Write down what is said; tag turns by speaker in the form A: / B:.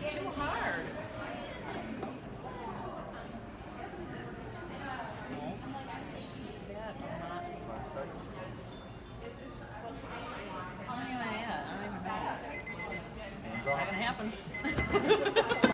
A: too hard. That or not. How many am I at? I don't even know.
B: Hands
A: Not
B: off.
A: gonna happen.